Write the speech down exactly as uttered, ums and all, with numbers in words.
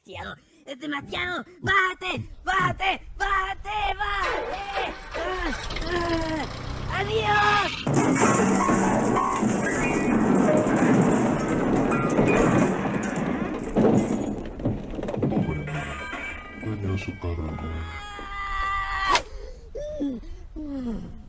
demasiado. ¡Es demasiado! ¡Bájate! ¡Bájate! ¡Bájate! ¡Bájate! ¡Ah! ¡Ah! ¡Adiós! Pobre niño. Dueño de su carro. ¡Ah!